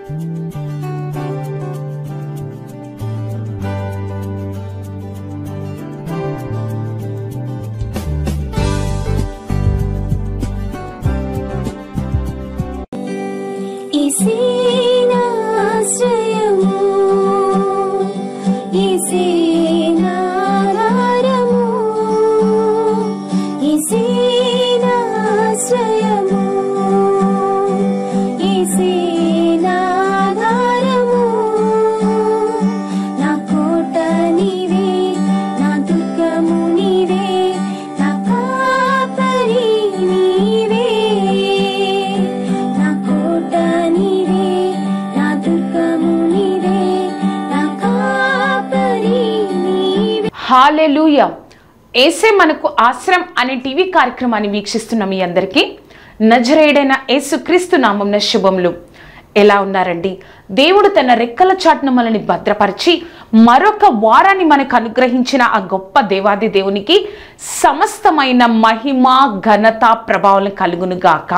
హల్లెలూయా. యేసే మనకు ఆశ్రయం అనే టీవీ కార్యక్రమాన్ని వీక్షిస్తున్న మీ అందరికీ నజరేయుడైన యేసుక్రీస్తు నామమున శుభములు. ఎలా ఉన్నారండి? దేవుడు తన రెక్కల చాటున మనల్ని భద్రపరిచి మరొక వారాన్ని మనకు అనుగ్రహించిన ఆ గొప్ప దేవాది దేవునికి సమస్తమైన మహిమ, ఘనత, ప్రభావం కలుగును గాక.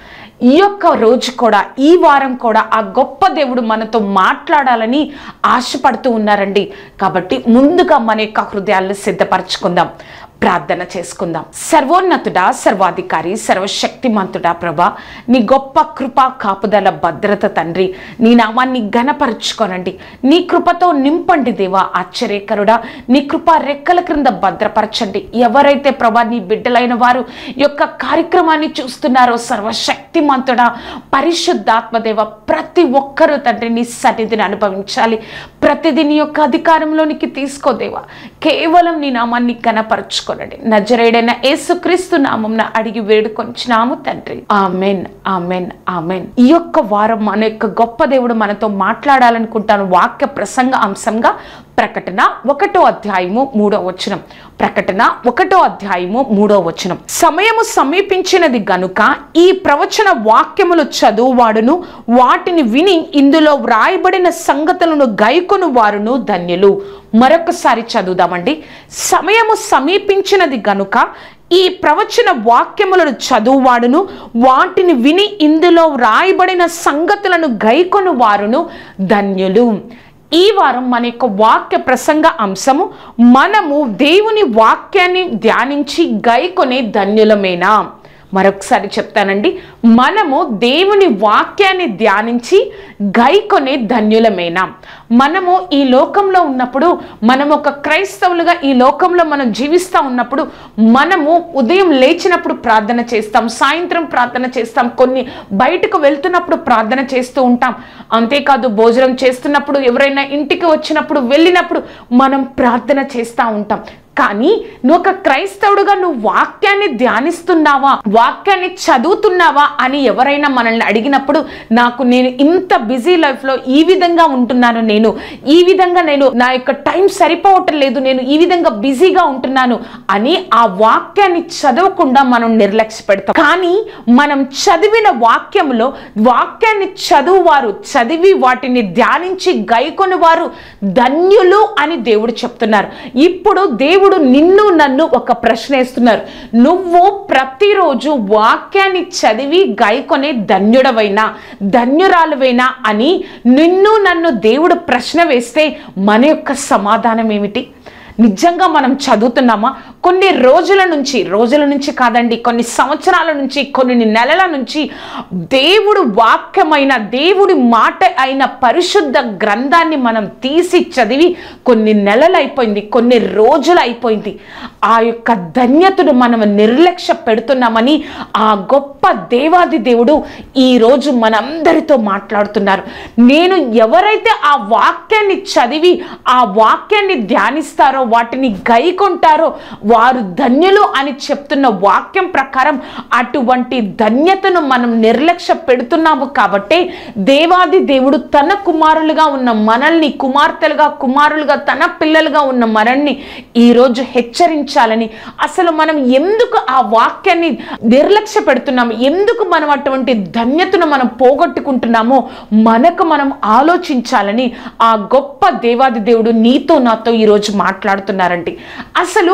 ఈ యొక్క రోజు కూడా, ఈ వారం కూడా ఆ గొప్ప దేవుడు మనతో మాట్లాడాలని ఆశపడుతూ ఉన్నారండి. కాబట్టి ముందుగా మన యొక్క హృదయాలను సిద్ధపరచుకుందాం, ప్రార్థన చేసుకుందాం. సర్వోన్నతుడా, సర్వాధికారి, సర్వశక్తిమంతుడా ప్రభా, నీ గొప్ప కృప, కాపుదల, భద్రత తండ్రి, నీ నామాన్ని ఘనపరచుకోనండి. నీ కృపతో నింపండి దేవా. ఆశ్చర్యకరుడా, నీ కృప రెక్కల క్రింద భద్రపరచండి. ఎవరైతే ప్రభా నీ బిడ్డలైన వారు యొక్క కార్యక్రమాన్ని చూస్తున్నారో సర్వశక్తిమంతుడా, పరిశుద్ధాత్మదేవ, ప్రతి ఒక్కరూ తండ్రి నీ సన్నిధిని అనుభవించాలి. ప్రతిదీ నీ యొక్క అధికారంలోనికి తీసుకోదేవా. కేవలం నీ నామాన్ని ఘనపరచుకో. నజరేయుడైన యేసుక్రీస్తు నామమున అడిగి వేడుకొంచున్నాము తండ్రి. Amen, amen, amen. ఈ యొక్క వారం మన యొక్క గొప్ప దేవుడు మనతో మాట్లాడాలనుకుంటాను. వాక్య ప్రసంగ అంశంగా ప్రకటన 1వ అధ్యాయము 3వ వచనం. ప్రకటన 1వ అధ్యాయము 3వ వచనం. సమయము సమీపించినది గనుక ఈ ప్రవచన వాక్యములు చదువువాడును వాటిని విని ఇందులో వ్రాయబడిన సంగతులను గైకొను వారును ధన్యులు. మరొకసారి చదువుదామండి. సమయము సమీపించినది గనుక ఈ ప్రవచన వాక్యములను చదువువాడును వాటిని విని ఇందులో వ్రాయబడిన సంగతులను గైకొను వారును ధన్యులు. ఈ వారం మన యొక్క వాక్య ప్రసంగ అంశము, మనము దేవుని వాక్యాన్ని ధ్యానించి గైకొనే ధన్యులమేనా? మరొకసారి చెప్తానండి. మనము దేవుని వాక్యాన్ని ధ్యానించి గైకొనే ధన్యులమేనా? మనము ఈ లోకంలో ఉన్నప్పుడు, మనం ఒక క్రైస్తవులుగా ఈ లోకంలో మనం జీవిస్తూ ఉన్నప్పుడు, మనము ఉదయం లేచినప్పుడు ప్రార్థన చేస్తాం, సాయంత్రం ప్రార్థన చేస్తాం, కొన్ని బయటకు వెళ్తున్నప్పుడు ప్రార్థన చేస్తూ ఉంటాం. అంతేకాదు భోజనం చేస్తున్నప్పుడు, ఎవరైనా ఇంటికి వచ్చినప్పుడు, వెళ్ళినప్పుడు మనం ప్రార్థన చేస్తూ ఉంటాం. కానీ నువ్వు ఒక క్రైస్తవుడుగా నువ్వు వాక్యాన్ని ధ్యానిస్తున్నావా, వాక్యాన్ని చదువుతున్నావా అని ఎవరైనా మనల్ని అడిగినప్పుడు, నేను ఇంత బిజీ లైఫ్లో ఈ విధంగా ఉంటున్నాను, నేను ఈ విధంగా నా యొక్క టైం సరిపోవటం లేదు, నేను ఈ విధంగా బిజీగా ఉంటున్నాను అని ఆ వాక్యాన్ని చదవకుండా మనం నిర్లక్ష్య పెడతాం. కానీ మనం చదివిన వాక్యంలో వాక్యాన్ని చదువువారు, చదివి వాటిని ధ్యానించి గైకొని వారు ధన్యులు అని దేవుడు చెప్తున్నారు. ఇప్పుడు దేవుడు నిన్ను నన్ను ఒక ప్రశ్న వేస్తున్నారు. నువ్వు ప్రతిరోజు వాక్యాన్ని చదివి గైకొనే ధన్యుడవైనా, ధన్యురాలువైనా అని నిన్ను నన్ను దేవుడు ప్రశ్న వేస్తే మన యొక్క సమాధానం ఏమిటి? నిజంగా మనం చదువుతున్నామా? కొన్ని రోజుల నుంచి కాదండి, కొన్ని సంవత్సరాల నుంచి, కొన్ని నెలల నుంచి దేవుడు వాక్యమైన, దేవుడి మాట అయిన పరిశుద్ధ గ్రంథాన్ని మనం తీసి చదివి కొన్ని నెలలు అయిపోయింది, కొన్ని రోజులు అయిపోయింది. ఆ యొక్క ధన్యతను మనం నిర్లక్ష్య పెడుతున్నామని ఆ గొప్ప దేవాది దేవుడు ఈరోజు మనందరితో మాట్లాడుతున్నారు. నేను ఎవరైతే ఆ వాక్యాన్ని చదివి ఆ వాక్యాన్ని ధ్యానిస్తారో, వాటిని గైకొంటారో వారు ధన్యులు అని చెప్తున్న వాక్యం ప్రకారం అటువంటి ధన్యతను మనం నిర్లక్ష్య పెడుతున్నాము. కాబట్టి దేవాది దేవుడు తన కుమారులుగా ఉన్న మనల్ని, కుమారులుగా తన పిల్లలుగా ఉన్న మనల్ని ఈరోజు హెచ్చరించాలని, అసలు మనం ఎందుకు ఆ వాక్యాన్ని నిర్లక్ష్య పెడుతున్నాము, ఎందుకు మనం అటువంటి ధన్యతను మనం పోగొట్టుకుంటున్నామో మనకు మనం ఆలోచించాలని ఆ గొప్ప దేవాది దేవుడు నీతో నాతో ఈరోజు మాట్లాడుతున్నారండి. అసలు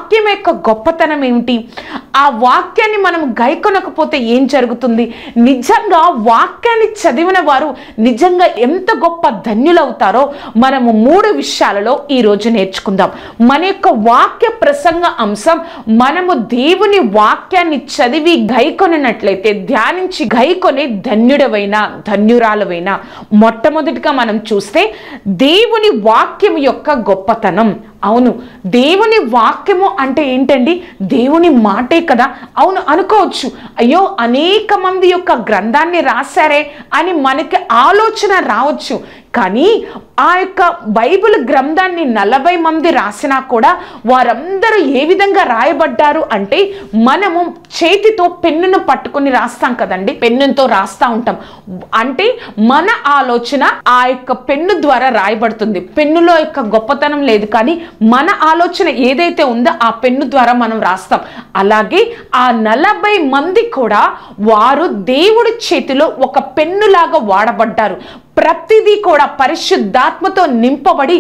వాక్యం యొక్క గొప్పతనం ఏమిటి, ఆ వాక్యాన్ని మనం గైకొనకపోతే ఏం జరుగుతుంది, నిజంగా వాక్యాన్ని చదివిన వారు నిజంగా ఎంత గొప్ప ధన్యులవుతారో మనము 3 విషయాలలో ఈరోజు నేర్చుకుందాం. మన యొక్క వాక్య ప్రసంగ అంశం, మనము దేవుని వాక్యాన్ని చదివి గైకొనినట్లయితే, ధ్యానించి గైకొనే ధన్యుడవైనా ధన్యురాలవైనా. మొట్టమొదటిగా మనం చూస్తే దేవుని వాక్యం యొక్క గొప్పతనం. అవును, దేవుని వాక్యము అంటే ఏంటండి? దేవుని మాటే కదా. అవును అనుకోవచ్చు, అయ్యో అనేక మంది యొక్క గ్రంథాన్ని రాశారే అని మనకి ఆలోచన రావచ్చు. కానీ ఆ యొక్క బైబిల్ గ్రంథాన్ని 40 మంది రాసినా కూడా వారందరూ ఏ విధంగా రాయబడ్డారు అంటే, మనము చేతితో పెన్నును పట్టుకొని రాస్తాం కదండి, పెన్నుతో రాస్తూ ఉంటాం. అంటే మన ఆలోచన ఆ యొక్క పెన్ను ద్వారా రాయబడుతుంది. పెన్నులో యొక్క గొప్పతనం లేదు, కానీ మన ఆలోచన ఏదైతే ఉందో ఆ పెన్ను ద్వారా మనం రాస్తాం. అలాగే ఆ 40 మంది కూడా వారు దేవుడి చేతిలో ఒక పెన్నులాగా వాడబడ్డారు. ప్రతిదీ కూడా పరిశుద్ధాత్మతో నింపబడి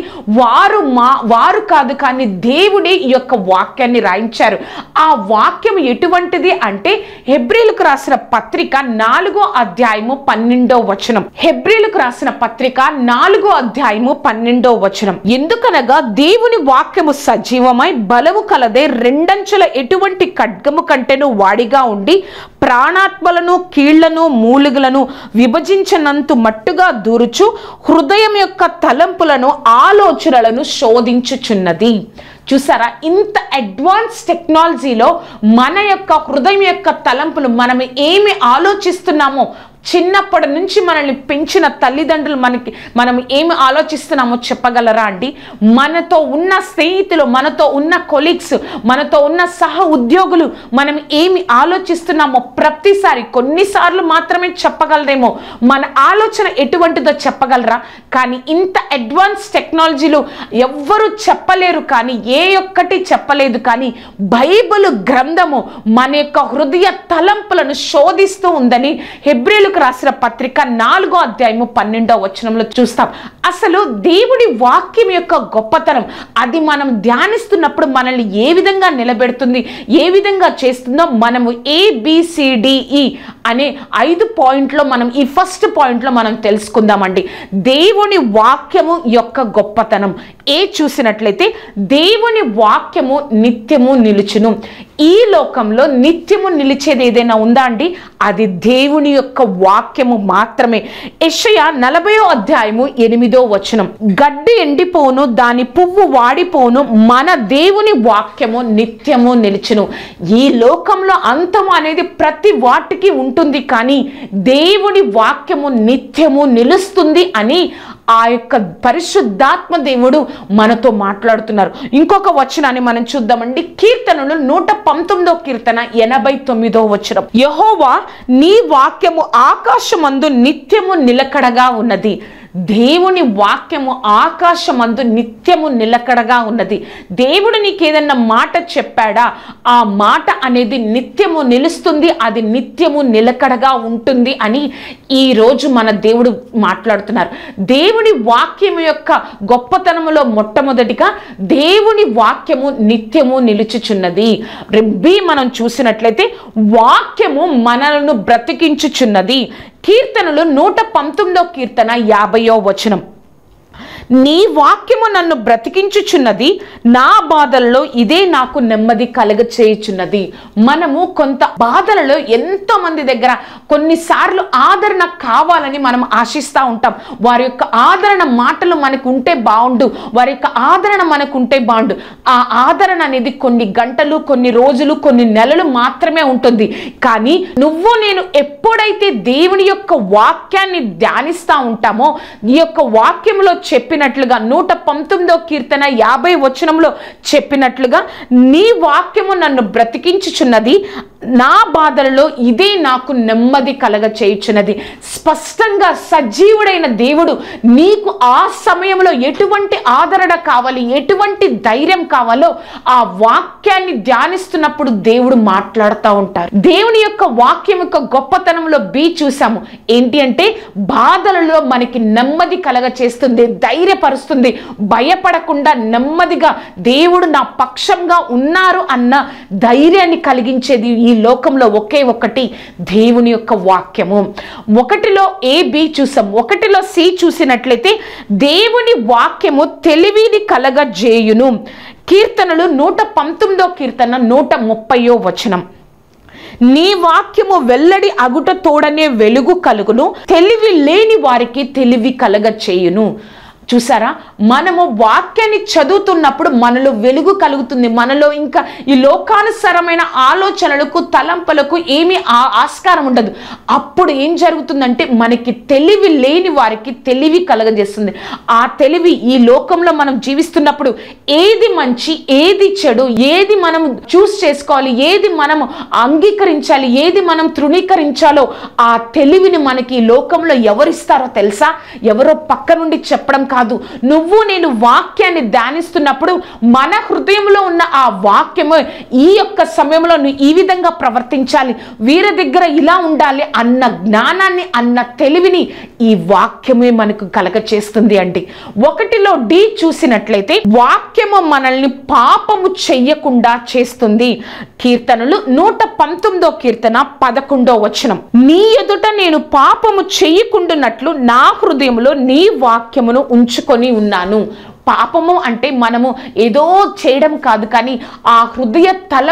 వారు కాదు, కానీ దేవుడే ఈ యొక్క వాక్యాన్ని రాయించారు. ఆ వాక్యం ఎటువంటిది అంటే, హెబ్రీలకు రాసిన పత్రిక 4వ అధ్యాయము 12వ వచనం. హెబ్రీలకు రాసిన పత్రిక 4వ అధ్యాయము 12వ వచనం. ఎందుకనగా దేవుని వాక్యము సజీవమై బలము కలదే, రెండంచుల ఎటువంటి ఖడ్గము కంటేను వాడిగా ఉండి ప్రాణాత్మలను కీళ్లను మూలుగులను విభజించనంతు మట్టుగా దూరుచు హృదయం యొక్క తలంపులను ఆలోచనలను శోధించుచున్నది. చూసారా, ఇంత అడ్వాన్స్ టెక్నాలజీలో మన యొక్క హృదయం యొక్క తలంపులు, మనం ఏమి ఆలోచిస్తున్నామో, చిన్నప్పటి నుంచి మనల్ని పెంచిన తల్లిదండ్రులు మనం ఏమి ఆలోచిస్తున్నామో చెప్పగలరా అండి? మనతో ఉన్న స్నేహితులు, మనతో ఉన్న కొలీగ్స్, మనతో ఉన్న సహ ఉద్యోగులు మనం ఏమి ఆలోచిస్తున్నామో ప్రతిసారి, కొన్నిసార్లు మాత్రమే చెప్పగలరేమో, మన ఆలోచన ఎటువంటిదో చెప్పగలరా? కానీ ఇంత అడ్వాన్స్ టెక్నాలజీలో ఎవ్వరూ చెప్పలేరు, కానీ ఏ ఒక్కటి చెప్పలేదు. కానీ బైబిల్ గ్రంథము మన యొక్క హృదయ తలంపులను శోధిస్తూ ఉందని హెబ్రీలకు రాసిన పత్రిక 4వ అధ్యాయము 12వ వచనంలో చూస్తాం. అసలు దేవుడి వాక్యం యొక్క గొప్పతనం, అది మనం ధ్యానిస్తున్నప్పుడు మనల్ని ఏ విధంగా నిలబెడుతుంది, ఏ విధంగా చేస్తుందో మనము ABCDE అనే 5 పాయింట్లో మనం ఈ ఫస్ట్ పాయింట్లో మనం తెలుసుకుందామండి. దేవుని వాక్యము యొక్క గొప్పతనం. చూసినట్లయితే దేవుని వాక్యము నిత్యము నిలుచును. ఈ లోకంలో నిత్యము నిలిచేది ఏదైనా ఉందా అండి? అది దేవుని యొక్క వాక్యము మాత్రమే. యెషయా 40వ అధ్యాయము 8వ వచనం. గడ్డి ఎండిపోను, దాని పువ్వు వాడిపోను, మన దేవుని వాక్యము నిత్యము నిలుచును. ఈ లోకంలో అంతము అనేది ప్రతి వాటికి ఉంటుంది, కానీ దేవుని వాక్యము నిత్యము నిలుస్తుంది అని ఆ యొక్క పరిశుద్ధాత్మ దేవుడు మనతో మాట్లాడుతున్నారు. ఇంకొక వచనాన్ని మనం చూద్దామండి. కీర్తనలు 119వ కీర్తన 89వ వచనం. యెహోవా నీ వాక్యము ఆకాశమందు నిత్యము నిలకడగా ఉన్నది. దేవుని వాక్యము ఆకాశమందు నిత్యము నిలకడగా ఉన్నది. దేవుడు నీకు ఏదన్నా మాట చెప్పాడా, ఆ మాట అనేది నిత్యము నిలుస్తుంది, అది నిత్యము నిలకడగా ఉంటుంది అని ఈరోజు మన దేవుడు మాట్లాడుతున్నారు. దేవుని వాక్యము యొక్క గొప్పతనములో మొట్టమొదటిగా దేవుని వాక్యము నిత్యము నిలుచుచున్నది. మనం చూసినట్లయితే వాక్యము మనలను బ్రతికించుచున్నది. కీర్తనలు 119వ కీర్తన 50వ వచనం. నీ వాక్యము నన్ను బ్రతికించుచున్నది, నా బాధల్లో ఇదే నాకు నెమ్మది కలగచేయుచున్నది. మనము కొంత బాధలలో ఎంతో మంది దగ్గర కొన్నిసార్లు ఆదరణ కావాలని మనం ఆశిస్తూ ఉంటాం. వారి యొక్క ఆదరణ మాటలు మనకు ఉంటే బాగుండు, వారి యొక్క ఆదరణ మనకు ఉంటే బాగుండు. ఆ ఆదరణ అనేది కొన్ని గంటలు, కొన్ని రోజులు, కొన్ని నెలలు మాత్రమే ఉంటుంది. కానీ నువ్వు నేను ఎప్పుడైతే దేవుని యొక్క వాక్యాన్ని ధ్యానిస్తూ ఉంటామో, ఈ యొక్క వాక్యంలో చెప్పినట్లుగా 119వ కీర్తన 50వ వచనంలో చెప్పినట్లుగా, నీ వాక్యము నన్ను బ్రతికించుచున్నది, నా బాధలలో ఇదే నాకు నెమ్మది కలగ చేయుచున్నది. స్పష్టంగా సజీవుడైన దేవుడు నీకు ఆ సమయంలో ఎటువంటి ఆదరణ కావాలి, ఎటువంటి ధైర్యం కావాలో ఆ వాక్యాన్ని ధ్యానిస్తున్నప్పుడు దేవుడు మాట్లాడుతూ ఉంటారు. దేవుని యొక్క వాక్యం యొక్క గొప్పతనంలో చూసాము ఏంటి అంటే, బాధలలో మనకి నెమ్మది కలగ చేస్తుంది, ధైర్యం ధైర్యపరుస్తుంది. భయపడకుండా నెమ్మదిగా దేవుడు నా పక్షంగా ఉన్నారు అన్న ధైర్యాన్ని కలిగించేది ఈ లోకంలో ఒకే ఒకటి, దేవుని యొక్క వాక్యము. 1లో A B చూసాం, 1లో C చూసినట్లయితే దేవుని వాక్యము తెలివిని కలగజేయును. కీర్తనలు 119వ కీర్తన 130వ వచనం. నీ వాక్యము వెల్లడి అగుట తోడనే వెలుగు కలుగును, తెలివి లేని వారికి తెలివి కలగ చేయును. చూసారా, మనము వాక్యాన్ని చదువుతున్నప్పుడు మనలో వెలుగు కలుగుతుంది. మనలో ఇంకా ఈ లోకానుసరమైన ఆలోచనలకు తలంపులకు ఏమీ ఆస్కారం ఉండదు. అప్పుడు ఏం జరుగుతుందంటే మనకి తెలివి లేని వారికి తెలివి కలగజేస్తుంది. ఆ తెలివి ఈ లోకంలో మనం జీవిస్తున్నప్పుడు ఏది మంచి ఏది చెడు, ఏది మనం చూస్ చేసుకోవాలి, ఏది మనం అంగీకరించాలి, ఏది మనం తృణీకరించాలో ఆ తెలివిని మనకి ఈ లోకంలో ఎవరిస్తారో తెలుసా? ఎవరో పక్క నుండి చెప్పడం కాదు. నువ్వు నేను వాక్యాన్ని ధ్యానిస్తున్నప్పుడు మన హృదయంలో ఉన్న ఆ వాక్యము ఈ యొక్క సమయంలో నువ్వు ఈ విధంగా ప్రవర్తించాలి, వీరి దగ్గర ఇలా ఉండాలి అన్న జ్ఞానాన్ని, అన్న తెలివిని ఈ వాక్యమే మనకు కలగచేస్తుంది అండి. 1లో D చూసినట్లయితే వాక్యము మనల్ని పాపము చెయ్యకుండా చేస్తుంది. కీర్తనలు 119వ కీర్తన 11వ వచనం. నీ ఎదుట నేను పాపము చెయ్యకుండానట్లు నా హృదయంలో నీ వాక్యమును ఉంచుకొని ఉన్నాను. పాపము అంటే మనము ఏదో చేయడం కాదు, కానీ ఆ హృదయ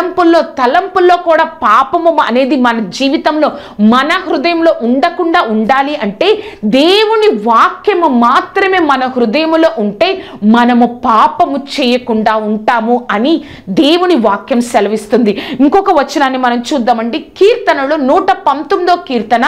తలంపుల్లో కూడా పాపము అనేది మన జీవితంలో మన హృదయంలో ఉండకుండా ఉండాలి అంటే దేవుని వాక్యము మాత్రమే మన హృదయంలో ఉంటే మనము పాపము చేయకుండా ఉంటాము అని దేవుని వాక్యం సెలవిస్తుంది. ఇంకొక వచనాన్ని మనం చూద్దామండి. కీర్తనలు 119వ కీర్తన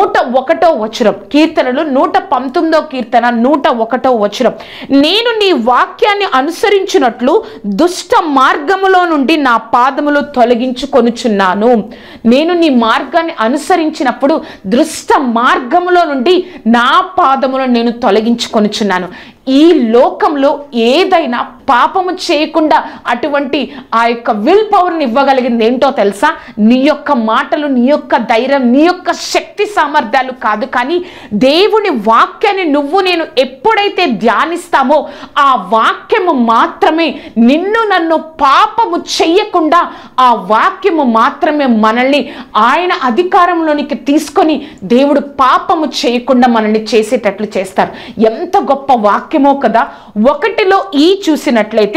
101వ వచనం. కీర్తనలు 119వ కీర్తన 101వ వచనం. నేను నీ వాక్యాన్ని అనుసరించినట్లు దుష్ట మార్గములో నుండి నా పాదములు తొలగించుకొనుచున్నాను. నేను నీ మార్గాన్ని అనుసరించినప్పుడు దుష్ట మార్గములో నుండి నా పాదములను నేను తొలగించుకొనుచున్నాను. ఈ లోకంలో ఏదైనా పాపము చేయకుండా అటువంటి ఆ యొక్క విల్ పవర్ని ఇవ్వగలిగింది ఏంటో తెలుసా? నీ యొక్క మాటలు, నీ యొక్క ధైర్యం, నీ యొక్క శక్తి సామర్థ్యాలు కాదు, కానీ దేవుని వాక్యాన్ని నువ్వు నేను ఎప్పుడైతే ధ్యానిస్తామో ఆ వాక్యము మాత్రమే నిన్ను నన్ను పాపము చెయ్యకుండా, ఆ వాక్యము మాత్రమే మనల్ని ఆయన అధికారంలోనికి తీసుకొని దేవుడు పాపము చేయకుండా మనల్ని చేసేటట్లు చేస్తారు. ఎంత గొప్ప వాక్యమో కదా. 1లో ఈ చూసినట్లయితే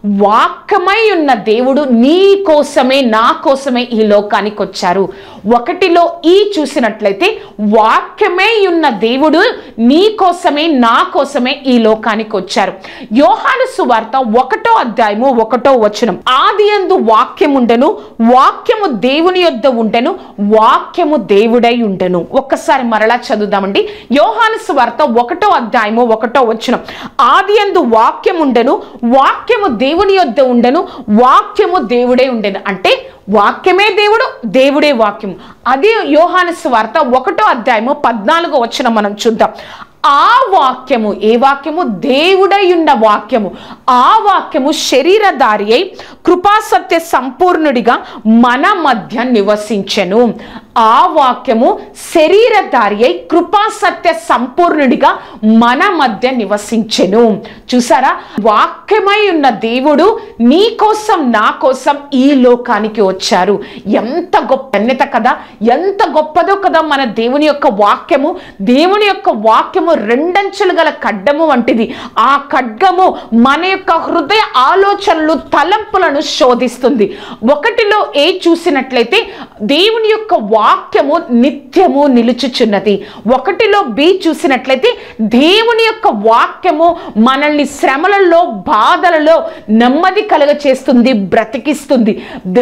వాక్యమై ఉన్న దేవుడు నీ కోసమే నా కోసమే ఈ లోకానికి వచ్చారు. 1లో ఈ చూసినట్లయితే వాక్యమై ఉన్న దేవుడు నీ కోసమే నా కోసమే ఈ లోకానికి వచ్చారు. యోహాను సువార్త 1వ అధ్యాయము 1వ వచనం. ఆదియందు వాక్యముండెను, వాక్యము దేవుని యొద్ద ఉండెను, వాక్యము దేవుడై ఉండెను. ఒక్కసారి మరలా చదువుదామండి. యోహాను సువార్త 1వ అధ్యాయము 1వ వచనం. ఆదియందు వాక్యముండెను, వాక్యము దేవుని యొద్ద ఉండెను, వాక్యము దేవుడే ఉండెను. అంటే వాక్యమే దేవుడు, దేవుడే వాక్యము. అదే యోహాను సువార్త 1వ అధ్యాయము 14వ వచనం మనం చూద్దాం. ఆ వాక్యము, ఏ వాక్యము? దేవుడై ఉన్న వాక్యము. ఆ వాక్యము శరీరధారి అయి కృపాసత్య సంపూర్ణుడిగా మన మధ్య నివసించెను. ఆ వాక్యము శరీరధారి అయి కృపాసత్య సంపూర్ణుడిగా మన మధ్య నివసించెను. చూసారా, వాక్యమై ఉన్న దేవుడు నీ కోసం నా కోసం ఈ లోకానికి వచ్చారు. ఎంత గొప్ప ధన్యత కదా, ఎంత గొప్పదో కదా మన దేవుని యొక్క వాక్యము. దేవుని యొక్క వాక్యము రెండంచెలు గల ఖడ్గము వంటిది. ఆ ఖడ్గము మన యొక్క హృదయ ఆలోచనలు, తలంపులను శోధిస్తుంది. 1లో ఏ చూసినట్లయితే దేవుని యొక్క వాక్యము నిత్యము నిలుచుచున్నది. 1లో B చూసినట్లయితే దేవుని యొక్క వాక్యము మనల్ని శ్రమలలో, బాధలలో నెమ్మది కలుగ చేస్తుంది, బ్రతికిస్తుంది.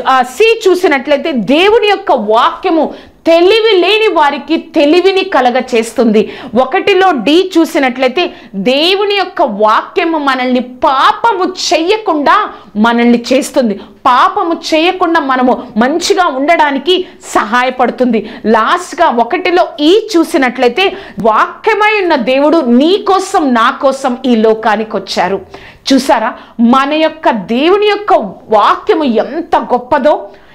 C చూసినట్లయితే దేవుని యొక్క వాక్యము తెలివి లేని వారికి తెలివిని కలగ చేస్తుంది. 1లో D చూసినట్లయితే దేవుని యొక్క వాక్యము మనల్ని పాపము చెయ్యకుండా మనల్ని చేస్తుంది. పాపము చేయకుండా మనము మంచిగా ఉండడానికి సహాయపడుతుంది. లాస్ట్గా 1లో ఈ చూసినట్లయితే వాక్యమై ఉన్న దేవుడు నీ కోసం నా కోసం ఈ లోకానికి వచ్చారు. చూసారా, మన యొక్క దేవుని యొక్క వాక్యము ఎంత గొప్పదో,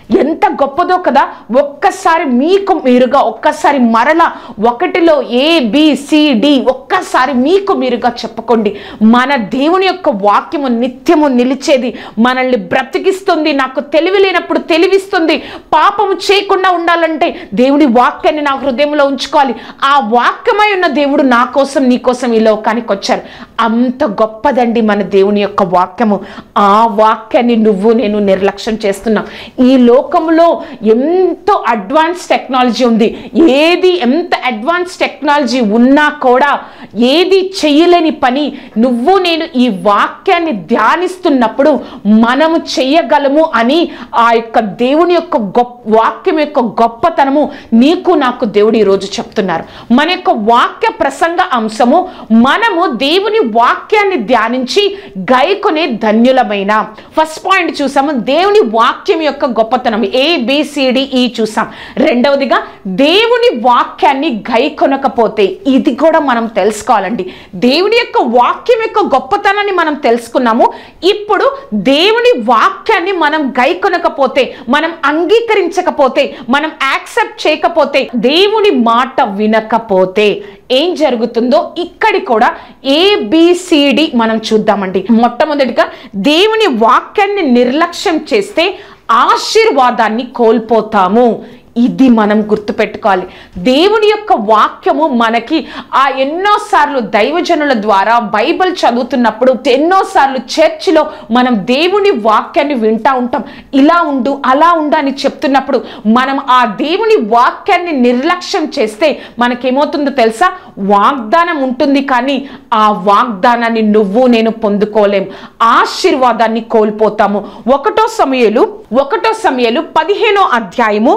ఎంత గొప్పదో కదా. ఒక్కసారి మీకు మీరుగా ఒక్కసారి మరలా 1లో ABCD ఒక్కసారి మీకు మీరుగా చెప్పుకోండి. మన దేవుని యొక్క వాక్యము నిత్యము నిలిచేది, మనల్ని బ్రతికిస్తుంది. నాకు తెలివి లేనప్పుడు తెలివిస్తుంది. పాపము చేయకుండా ఉండాలంటే దేవుని వాక్యాన్ని నా హృదయంలో ఉంచుకోవాలి. ఆ వాక్యమై ఉన్న దేవుడు నా కోసం నీ కోసం ఈ లోకానికి వచ్చారు. అంత గొప్పదండి మన దేవుని యొక్క వాక్యము. ఆ వాక్యాన్ని నువ్వు నేను నిర్లక్ష్యం చేస్తున్నాం. ఈ లోకంలో ఎంతో అడ్వాన్స్ టెక్నాలజీ ఉంది. ఏది ఎంత అడ్వాన్స్ టెక్నాలజీ ఉన్నా కూడా ఏది చేయలేని పని నువ్వు నేను ఈ వాక్యాన్ని ధ్యానిస్తున్నప్పుడు మనము చేయగలము అని ఆ యొక్క దేవుని యొక్క వాక్యం యొక్క గొప్పతనము నీకు నాకు దేవుడు ఈరోజు చెప్తున్నారు. మన యొక్క వాక్య ప్రసంగ అంశము మనము దేవుని వాక్యాన్ని ధ్యానించి గైకొనే ధన్యులమైన. ఫస్ట్ పాయింట్ చూసాము, దేవుని వాక్యం యొక్క గొప్పతనం ABCDE చూసాం. రెండవదిగా దేవుని వాక్యాన్ని గైకొనకపోతే, ఇది కూడా మనం తెలుసుకోవాలండి. దేవుని యొక్క వాక్యం యొక్క గొప్పతనాన్ని మనం తెలుసుకున్నాము. ఇప్పుడు దేవుని వాక్యాన్ని మనం గైకొనకపోతే, మనం అంగీకరించకపోతే, మనం యాక్సెప్ట్ చేయకపోతే, దేవుని మాట వినకపోతే ఏం జరుగుతుందో ఇక్కడి కూడా ABCD మనం చూద్దామండి. మొట్టమొదటిగా దేవుని వాక్యాన్ని నిర్లక్ష్యం చేస్తే ఆశీర్వాదాన్ని కోల్పోతాము. ఇది మనం గుర్తుపెట్టుకోవాలి. దేవుని యొక్క వాక్యము మనకి ఎన్నోసార్లు దైవజనుల ద్వారా బైబిల్ చదువుతున్నప్పుడు, ఎన్నోసార్లు చర్చిలో మనం దేవుని వాక్యాన్ని వింటా ఉంటాం. ఇలా ఉండు అలా ఉండు అని చెప్తున్నప్పుడు మనం ఆ దేవుని వాక్యాన్ని నిర్లక్ష్యం చేస్తే మనకేమవుతుందో తెలుసా? వాగ్దానం ఉంటుంది కానీ ఆ వాగ్దానాన్ని నువ్వు నేను పొందుకోలేం. ఆశీర్వాదాన్ని కోల్పోతాము. 1 సమూయేలు 15వ అధ్యాయము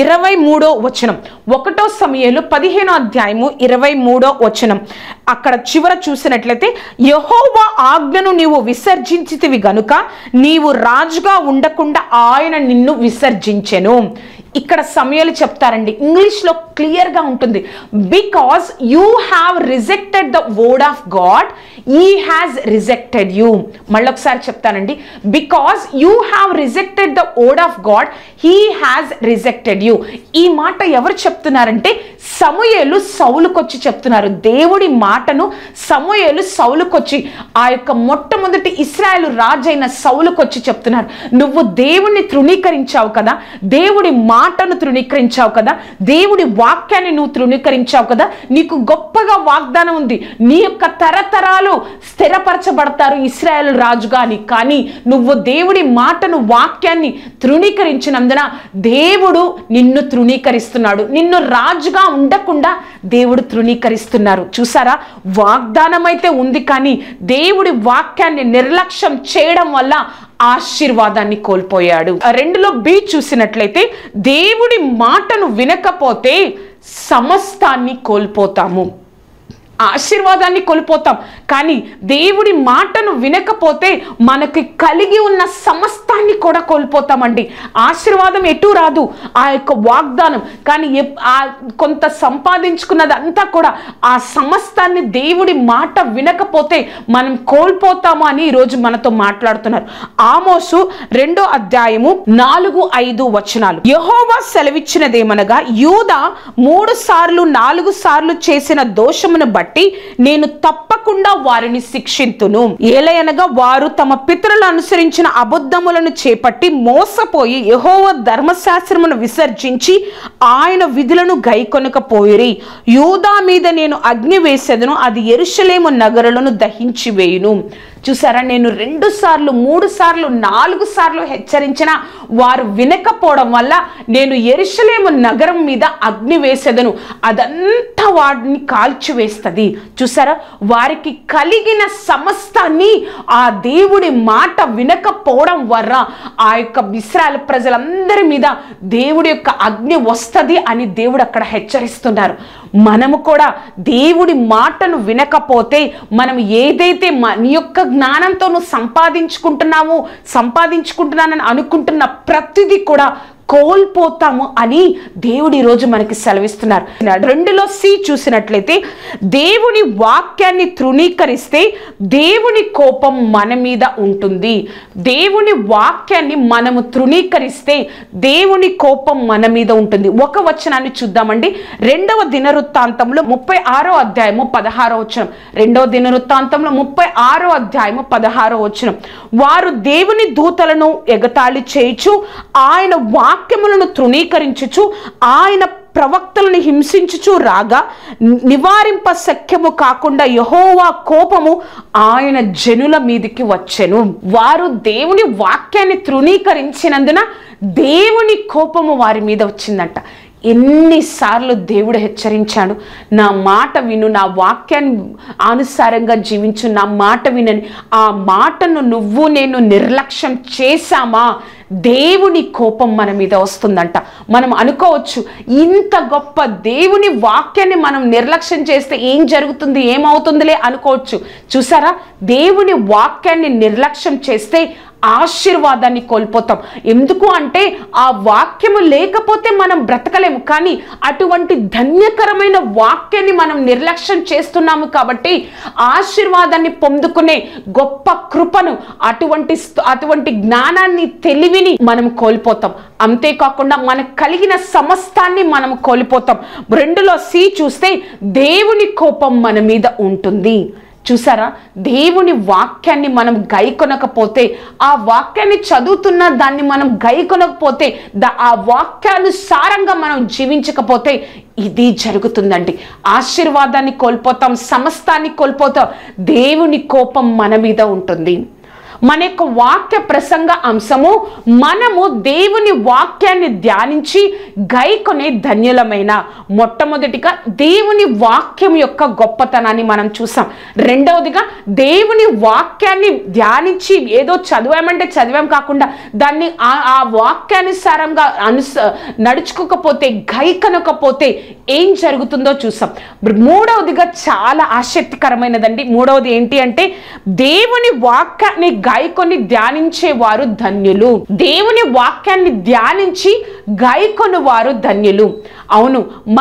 23వ వచనం. 1 సమూయేలు 15వ అధ్యాయము 23వ వచనం. అక్కడ చివర చూసినట్లయితే, యెహోవా ఆజ్ఞను నీవు విసర్జించితివి గనుక నీవు రాజుగా ఉండకుండా ఆయన నిన్ను విసర్జించెను. ఇక్కడ సమూయేలు చెప్తారండి, ఇంగ్లీష్లో క్లియర్గా ఉంటుంది. Because you have rejected the word of God, he has rejected you. మళ్ళొకసారి చెప్తానండి, because you have rejected the word of God, he has rejected you. ఈ మాట ఎవరు చెప్తున్నారంటే సమూయేలు సౌలుకొచ్చి చెప్తున్నారు. దేవుడి మాటను సమూయేలు సౌలుకొచ్చి, ఆ యొక్క మొట్టమొదటి ఇశ్రాయేలు రాజైన సౌలుకొచ్చి చెప్తున్నారు. నువ్వు దేవుణ్ణి తృణీకరించావు కదా, దేవుడి మాటను తృణీకరించావు కదా, దేవుడి వాక్యాన్ని నువ్వు తృణీకరించావు కదా, నీకు గొప్పగా వాగ్దానం ఉంది, నీ యొక్క తరతరాలు స్థిరపరచబడతారు ఇశ్రాయేలు రాజుగా అని. కానీ నువ్వు దేవుడి మాటను వాక్యాన్ని తృణీకరించినందున దేవుడు నిన్ను తృణీకరిస్తున్నాడు. నిన్ను రాజుగా ఉండకుండా దేవుడు తృణీకరిస్తున్నారు. చూసారా, వాగ్దానం అయితే ఉంది కానీ దేవుడి వాక్యాన్ని నిర్లక్ష్యం చేయడం వల్ల ఆశీర్వాదాన్ని కోల్పోయాడు. 2లో B చూసినట్లయితే, దేవుడి మాటను వినకపోతే సమస్తాన్ని కోల్పోతాము. ఆశీర్వాదాన్ని కోల్పోతాం. కానీ దేవుడి మాటను వినకపోతే మనకి కలిగి ఉన్న సమస్తాన్ని కూడా కోల్పోతామండి. ఆశీర్వాదం ఎటు రాదు, ఆ యొక్క వాగ్దానం. కానీ కొంత సంపాదించుకున్నదంతా కూడా ఆ సమస్తాన్ని దేవుడి మాట వినకపోతే మనం కోల్పోతాము అని ఈరోజు మనతో మాట్లాడుతున్నారు. ఆమోసు 2వ అధ్యాయము 4-5 వచనాలు. యెహోవా సెలవిచ్చినదేమనగా, యూదా 3 సార్లు 4 సార్లు చేసిన దోషమును బట్టి నేను తప్పకుండా వారిని శిక్షింతును. ఏలయనగా వారు తమ పితరులు అనుసరించిన అబద్ధములను చేపట్టి మోసపోయి యెహోవా ధర్మశాస్త్రమును విసర్జించి ఆయన విధులను గైకొనకపోయిరి. యూదా మీద నేను అగ్ని వేసెదను, అది యెరూషలేము నగరులను దహించి వేయును. చూసారా, నేను 2 సార్లు 3 సార్లు 4 సార్లు హెచ్చరించిన వారు వినకపోవడం వల్ల నేను యెరూషలేము నగరం మీద అగ్ని వేసేదను, అదంతా వాడిని కాల్చివేస్తుంది. చూసారా, వారికి కలిగిన సమస్తాన్ని ఆ దేవుడి మాట వినకపోవడం వల్ల ఆ యొక్క ఇశ్రాయేలు ప్రజలందరి మీద దేవుడి యొక్క అగ్ని వస్తుంది అని దేవుడు అక్కడ హెచ్చరిస్తున్నారు. మనము కూడా దేవుడి మాటను వినకపోతే మనం ఏదైతే నీ యొక్క జ్ఞానంతో నువ్వు సంపాదించుకుంటున్నానని అనుకుంటున్న ప్రతిదీ కూడా కోల్పోతాము అని దేవుడు ఈరోజు మనకి సెలవిస్తున్నారు. 2లో సి చూసినట్లయితే దేవుని వాక్యాన్ని తృణీకరిస్తే దేవుని కోపం మన మీద ఉంటుంది. దేవుని వాక్యాన్ని మనము తృణీకరిస్తే దేవుని కోపం మన మీద ఉంటుంది. ఒక వచనాన్ని చూద్దామండి. 2వ దినవృత్తాంతంలో 36వ అధ్యాయము 16వ వచనం. 2వ దినవృత్తాంతంలో 36వ అధ్యాయము 16వ వచనం. వారు దేవుని దూతలను ఎగతాళి చేయుచు ఆయన వాక్యములను తృణీకరించుచు ఆయన ప్రవక్తలను హింసించుచు రాగా నివారింప శక్యము కాకుండా యెహోవా కోపము ఆయన జనుల మీదికి వచ్చెను. వారు దేవుని వాక్యాన్ని తృణీకరించినందున దేవుని కోపము వారి మీద వచ్చిందంట. ఎన్నిసార్లు దేవుడు హెచ్చరించాడు, నా మాట విను, నా వాక్యాన్ని అనుసారంగా జీవించు, నా మాట వినని. ఆ మాటను నువ్వు నేను నిర్లక్ష్యం చేశామా దేవుని కోపం మన మీద వస్తుందంట. మనం అనుకోవచ్చు, ఇంత గొప్ప దేవుని వాక్యాన్ని మనం నిర్లక్ష్యం చేస్తే ఏం జరుగుతుంది, ఏమవుతుందిలే అనుకోవచ్చు. చూసారా, దేవుని వాక్యాన్ని నిర్లక్ష్యం చేస్తే ఆశీర్వాదాన్ని కోల్పోతాం. ఎందుకు అంటే ఆ వాక్యము లేకపోతే మనం బ్రతకలేము. కానీ అటువంటి ధన్యకరమైన వాక్యాన్ని మనం నిర్లక్ష్యం చేస్తున్నాము కాబట్టి ఆశీర్వాదాన్ని పొందుకునే గొప్ప కృపను, అటువంటి జ్ఞానాన్ని, తెలివిని మనం కోల్పోతాం. అంతేకాకుండా మనకు కలిగిన సమస్తాన్ని మనం కోల్పోతాం. 2లో సి చూస్తే దేవుని కోపం మన మీద ఉంటుంది. చూసారా, దేవుని వాక్యాన్ని మనం గైకొనకపోతే, ఆ వాక్యాన్ని చదువుతున్న దాన్ని మనం గైకొనకపోతే, ఆ వాక్యానుసారంగా మనం జీవించకపోతే ఇది జరుగుతుందండి. ఆశీర్వాదాన్ని కోల్పోతాం, సమస్తాన్ని కోల్పోతాం. దేవుని కోపం మన మీద ఉంటుంది. మన యొక్క వాక్య ప్రసంగ అంశము, మనము దేవుని వాక్యాన్ని ధ్యానించి గైకొనే ధన్యులమైన. మొట్టమొదటిగా దేవుని వాక్యం యొక్క గొప్పతనాన్ని మనం చూసాం. రెండవదిగా దేవుని వాక్యాన్ని ధ్యానించి ఏదో చదివామంటే చదివాం కాకుండా దాన్ని ఆ వాక్యానుసారంగా నడుచుకోకపోతే, గైకొనకపోతే ఏం జరుగుతుందో చూసాం. మూడవదిగా చాలా ఆసక్తికరమైనదండి. మూడవది ఏంటి అంటే దేవుని వాక్యాన్ని గైకొని ధ్యానించేవారు ధన్యులు. దేవుని వాక్యాన్ని ధ్యానించి గైకొని వారు ధన్యులు. అవును,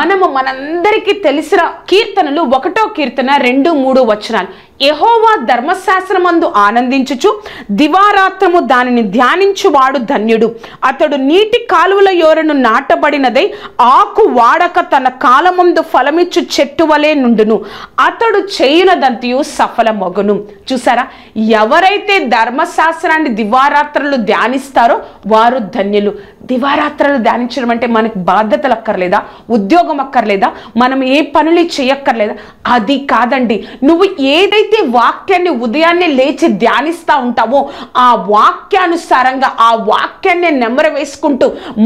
మనందరికీ తెలిసిన కీర్తనలు 1వ కీర్తన 2-3 వచనాలు. యెహోవా ధర్మశాస్త్రమందు ఆనందించుచు దివారాత్రము దానిని ధ్యానించువాడు ధన్యుడు. అతడు నీటి కాలువల యోరను నాటబడినదై ఆకు వాడక తన కాలమందు ఫలమిచ్చు చెట్టు వలె నుండును. అతడు చేయునదంతయు సఫలమగును. చూసారా, ఎవరైతే ధర్మశాస్త్రాన్ని దివారాత్రులు ధ్యానిస్తారో వారు ధన్యులు. దివారాత్రులు ధ్యానించడం అంటే మనకు బాధ్యతలు అక్కర్లేదా, ఉద్యోగం అక్కర్లేదా, మనం ఏ పనులు చేయక్కర్లేదా? అది కాదండి. నువ్వు ఏదైతే వాక్యాన్ని ఉదయాన్నే లేచి ధ్యానిస్తూ ఉంటావో ఆ వాక్యానుసారంగా ఆ వాక్యాన్ని నెమర వేసుకుంటూ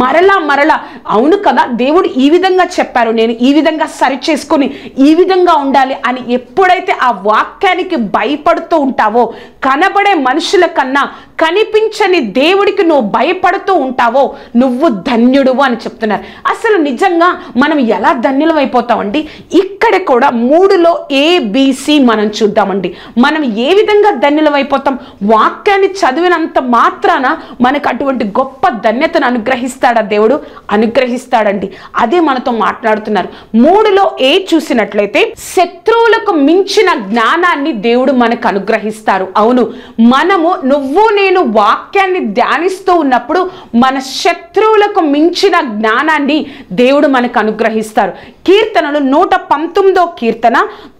మరలా అవును కదా, దేవుడు ఈ విధంగా చెప్పారు, నేను ఈ విధంగా సరి చేసుకుని ఈ విధంగా ఉండాలి అని ఎప్పుడైతే ఆ వాక్యానికి భయపడుతూ ఉంటావో, కనబడే మనుషుల కన్నా కనిపించని దేవుడికి నువ్వు భయపడుతూ ఉంటావో నువ్వు ధన్యుడు అని చెప్తున్నారు. అసలు నిజంగా మనం ఎలా ధన్యులం అయిపోతామండి? ఇక్కడ కూడా 3లో ABC మనం చూద్దామండి. మనం ఏ విధంగా ధన్యులం అయిపోతాం? వాక్యాన్ని చదివినంత మాత్రాన మనకు అటువంటి గొప్ప ధన్యతను అనుగ్రహిస్తాడా దేవుడు? అనుగ్రహిస్తాడండి. అదే మనతో మాట్లాడుతున్నారు. 3లో A చూసినట్లయితే శత్రువులకు మించిన జ్ఞానాన్ని దేవుడు మనకు అనుగ్రహిస్తారు. అవును, నువ్వు నేను వాక్యాన్ని ధ్యానిస్తూ ఉన్నప్పుడు మన శత్రువులకు మించిన జ్ఞానాన్ని దేవుడు మనకు అనుగ్రహిస్తారు. కీర్తనలు 119వ కీర్తన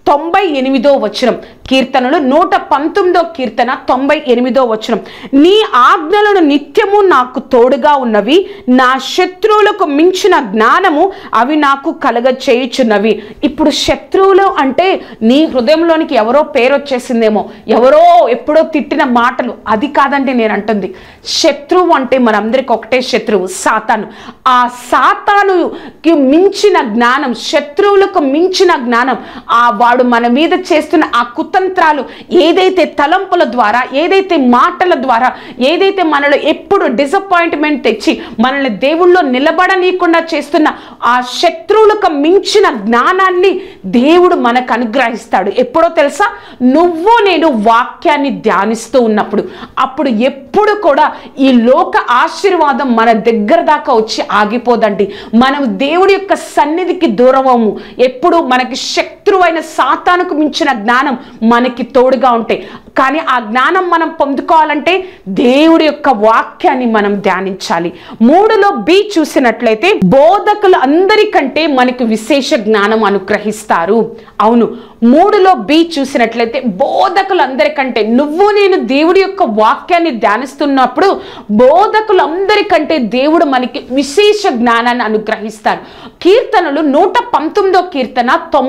98వ వచనం. కీర్తనలు 119వ కీర్తన 98వ వచనం. నీ ఆజ్ఞలను నిత్యము నాకు తోడుగా ఉన్నవి, నా శత్రువులకు మించిన జ్ఞానము అవి నాకు కలగ చేయుచున్నవి. ఇప్పుడు శత్రువులు అంటే నీ హృదయంలోనికి ఎవరో పేరు వచ్చేసిందేమో, ఎవరో ఎప్పుడో తిట్టిన మాటలు, అది కాదండి నేను అంటుంది. శత్రువు అంటే మనందరికి ఒకటే శత్రువు, సాతాను. ఆ సాతానుకి మించిన జ్ఞానం, శత్రువులకు మించిన జ్ఞానం, ఆ వాడు వాడు మన మీద చేస్తున్న ఆ కుతంత్రాలు, ఏదైతే తలంపుల ద్వారా, ఏదైతే మాటల ద్వారా, ఏదైతే మనలో ఎప్పుడు డిసప్పాయింట్మెంట్ తెచ్చి మనల్ని దేవుళ్ళో నిలబడనీయకుండా చేస్తున్న ఆ శత్రువులకు మించిన జ్ఞానాన్ని దేవుడు మనకు అనుగ్రహిస్తాడు. ఎప్పుడో తెలుసా? నువ్వు నేను వాక్యాన్ని ధ్యానిస్తూ ఉన్నప్పుడు. అప్పుడు ఎప్పుడు కూడా ఈ లోక ఆశీర్వాదం మన దగ్గర దాకా వచ్చి ఆగిపోదండి. మనం దేవుడి యొక్క సన్నిధికి దూరమము. ఎప్పుడు మనకి శత్రువైన సాతానుకు మించిన జ్ఞానం మనకి తోడుగా ఉంటాయి. కానీ ఆ జ్ఞానం మనం పొందుకోవాలంటే దేవుడి యొక్క వాక్యాన్ని మనం ధ్యానించాలి. 3లో B చూసినట్లయితే బోధకులు అందరికంటే మనకు విశేష జ్ఞానం అనుగ్రహిస్తారు. అవును, 3లో B చూసినట్లయితే బోధకులందరికంటే, నువ్వు నేను దేవుడి యొక్క వాక్యాన్ని ధ్యానిస్తున్నప్పుడు బోధకులందరికంటే దేవుడు మనకి విశేష జ్ఞానాన్ని అనుగ్రహిస్తారు. కీర్తనలు 119వ కీర్తన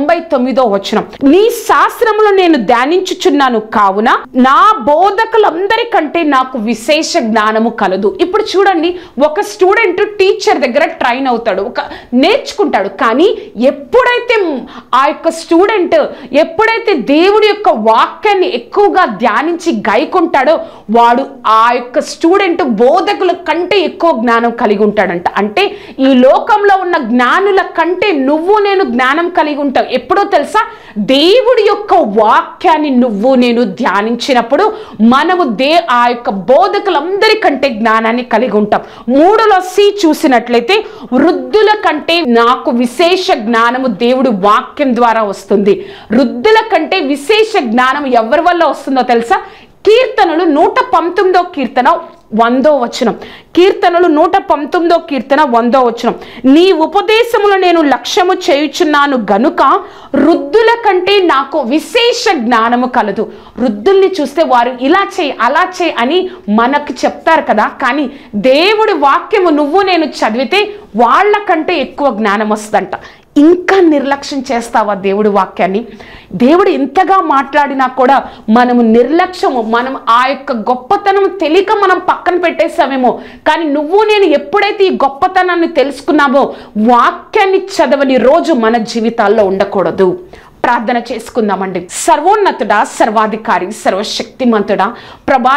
99వ వచనం, నీ శాస్త్రములు నేను ధ్యానించుచున్నాను కావున నా బోధకులందరికంటే నాకు విశేష జ్ఞానము కలదు. ఇప్పుడు చూడండి, ఒక స్టూడెంట్ టీచర్ దగ్గర ట్రైన్ అవుతాడు, నేర్చుకుంటాడు. కానీ ఎప్పుడైతే ఆ యొక్క స్టూడెంట్ ఎప్పుడైతే దేవుడి యొక్క వాక్యాన్ని ఎక్కువగా ధ్యానించి గైకుంటాడో వాడు ఆ యొక్క స్టూడెంట్ బోధకుల కంటే ఎక్కువ జ్ఞానం కలిగి ఉంటాడంట. అంటే ఈ లోకంలో ఉన్న జ్ఞానుల కంటే నువ్వు నేను జ్ఞానం కలిగి ఉంటావు. ఎప్పుడో తెలుసా? దేవుడి యొక్క వాక్యాన్ని నువ్వు నేను ధ్యానించినప్పుడు మనము ఆ యొక్క బోధకులందరికంటే జ్ఞానాన్ని కలిగి ఉంటాం. 3లో C చూసినట్లయితే వృద్ధుల కంటే నాకు విశేష జ్ఞానము దేవుడి వాక్యం ద్వారా వస్తుంది. వృద్ధుల కంటే విశేష జ్ఞానం ఎవరి వల్ల వస్తుందో తెలుసా? కీర్తనలు 119వ కీర్తన 100వ వచనం. కీర్తనలు 119వ కీర్తన 100వ వచనం, నీ ఉపదేశములు నేను లక్ష్యము చేయుచున్నాను గనుక వృద్ధుల కంటే నాకు విశేష జ్ఞానము కలదు. వృద్ధుల్ని చూస్తే వారు ఇలా చేయి అలా చేయి అని మనకు చెప్తారు కదా, కానీ దేవుడి వాక్యము నువ్వు నేను చదివితే వాళ్ళకంటే ఎక్కువ జ్ఞానం వస్తుందంట. ఇంకా నిర్లక్ష్యం చేస్తావా దేవుడి వాక్యాన్ని? దేవుడు ఎంతగా మాట్లాడినా కూడా మనము నిర్లక్ష్యము, మనం ఆ యొక్క గొప్పతనం తెలియక మనం పక్కన పెట్టేస్తామేమో. కానీ నువ్వు నేను ఎప్పుడైతే ఈ గొప్పతనాన్ని తెలుసుకున్నామో వాక్యాన్ని చదవని రోజు మన జీవితాల్లో ఉండకూడదు. ప్రార్థన చేసుకుందామండి. సర్వోన్నతుడా, సర్వాధికారి, సర్వశక్తిమంతుడా, ప్రభా,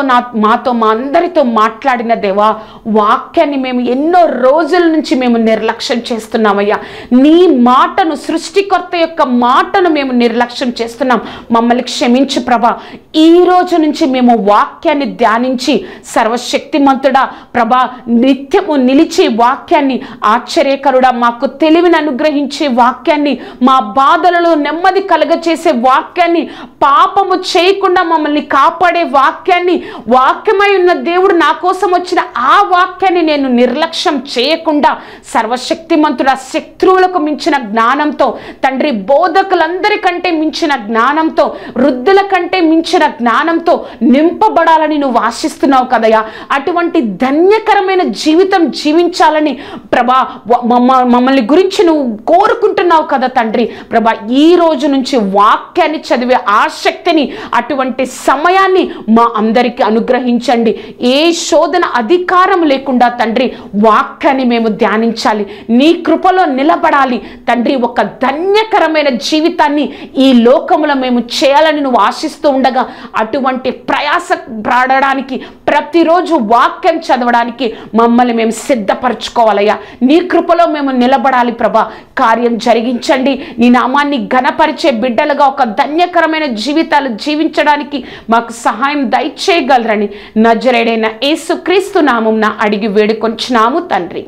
మాతో మా అందరితో మాట్లాడిన దేవా, వాక్యాన్ని మేము ఎన్నో రోజుల నుంచి మేము నిర్లక్ష్యం చేస్తున్నామయ్యా. నీ మాటను, సృష్టికర్త యొక్క మాటను మేము నిర్లక్ష్యం చేస్తున్నాం. మమ్మల్ని క్షమించు ప్రభా. ఈ రోజు నుంచి మేము వాక్యాన్ని ధ్యానించి సర్వశక్తిమంతుడా ప్రభా, నిత్యము నిలిచి వాక్యాన్ని, ఆశ్చర్యకరుడా మాకు తెలివిని అనుగ్రహించే వాక్యాన్ని, మా బాధలలో నెమ్మది కలగచేసే వాక్యాన్ని, పాపము చేయకుండా మమ్మల్ని కాపాడే వాక్యాన్ని, వాక్యమై ఉన్న దేవుడు నా కోసం వచ్చిన ఆ వాక్యాన్ని నేను నిర్లక్ష్యం చేయకుండా సర్వశక్తిమంతుడ, శత్రువులకు మించిన జ్ఞానంతో తండ్రి, బోధకులందరికంటే మించిన జ్ఞానంతో, వృద్ధుల కంటే మించిన జ్ఞానంతో నింపబడాలని నువ్వు ఆశిస్తున్నావు కదయ్యా. అటువంటి ధన్యకరమైన జీవితం జీవించాలని ప్రభా మమ్మల్ని గురించి నువ్వు కోరుకుంటున్నావు కదా తండ్రి. ప్రభా, ఈ రోజు నుంచి వాక్యాన్ని చదివే ఆసక్తిని, అటువంటి సమయాన్ని మా అందరికీ అనుగ్రహించండి. ఏ శోధన అధికారం లేకుండా తండ్రి వాక్యాన్ని మేము ధ్యానించాలి, నీ కృపలో నిలబడాలి తండ్రి. ఒక ధన్యకరమైన జీవితాన్ని ఈ లోకంలో మేము చేయాలని నువ్వు ఆశిస్తూ ఉండగా అటువంటి ప్రయాస పడడానికి, ప్రతిరోజు వాక్యం చదవడానికి మమ్మల్ని మేము సిద్ధపరచుకోవాలయ్యా. నీ కృపలో మేము నిలబడాలి ప్రభా. కార్యం జరిగించండి. నీ నామాన్ని ఘనపరిచే బిడ్డలుగా ఒక ధన్యకరమైన జీవితాలు జీవించడానికి మాకు సహాయం దయచేయగలరని నజరేడైన యేసుక్రీస్తు నామమున అడిగి వేడుకొంచున్నాము తండ్రి.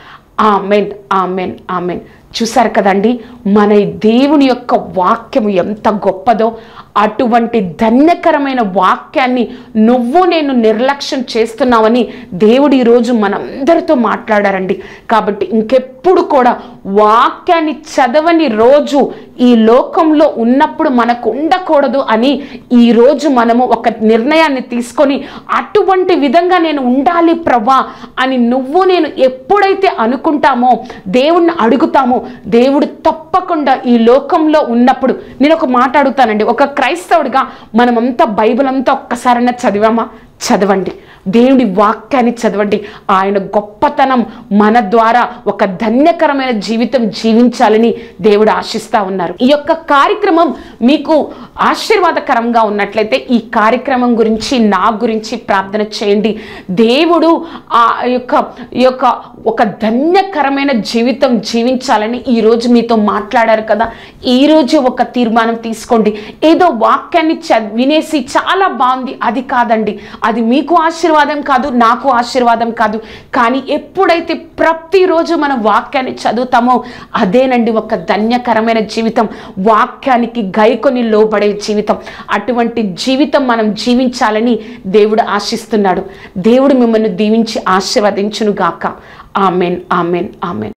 Amen, amen, amen. చూసారు కదండి, మన దేవుని యొక్క వాక్యము ఎంత గొప్పదో. అటువంటి ధన్యకరమైన వాక్యాన్ని నువ్వు నేను నిర్లక్ష్యం చేస్తున్నావని దేవుడు ఈరోజు మనందరితో మాట్లాడారండి. కాబట్టి ఇంకెప్పుడు కూడా వాక్యాన్ని చదవని రోజు ఈ లోకంలో ఉన్నప్పుడు మనకు ఉండకూడదు అని ఈరోజు మనము ఒక నిర్ణయాన్ని తీసుకొని అటువంటి విధంగా నేను ఉండాలి ప్రభా అని నువ్వు నేను ఎప్పుడైతే అనుకుంటామో, దేవుణ్ణి అడుగుతామో, దేవుడు తప్పకుండా ఈ లోకంలో ఉన్నప్పుడు, నేను ఒక మాట అడుగుతానండి, ఒక క్రైస్తవుడిగా మనమంతా బైబిల్ అంతా ఒక్కసారైనా చదివామా? చదవండి, దేవుడి వాక్యాన్ని చదవండి. ఆయన గొప్పతనం మన ద్వారా ఒక ధన్యకరమైన జీవితం జీవించాలని దేవుడు ఆశిస్తూ ఉన్నారు. ఈ యొక్క కార్యక్రమం మీకు ఆశీర్వాదకరంగా ఉన్నట్లయితే ఈ కార్యక్రమం గురించి, నా గురించి ప్రార్థన చేయండి. దేవుడు ఆ యొక్క ఒక ధన్యకరమైన జీవితం జీవించాలని ఈరోజు మీతో మాట్లాడారు కదా. ఈరోజు ఒక తీర్మానం తీసుకోండి. ఏదో వాక్యాన్ని వినేసి చాలా బాగుంది, అది కాదండి. అది మీకు ఆశీర్వాదం కాదు, నాకు ఆశీర్వాదం కాదు. కానీ ఎప్పుడైతే ప్రతిరోజు మనం వాక్యాన్ని చదువుతామో అదేనండి ఒక ధన్యకరమైన జీవితం, వాక్యానికి గైకొని లోబడే జీవితం. అటువంటి జీవితం మనం జీవించాలని దేవుడు ఆశిస్తున్నాడు. దేవుడు మిమ్మల్ని దీవించి ఆశీర్వదించును గాక. Amen, amen, amen.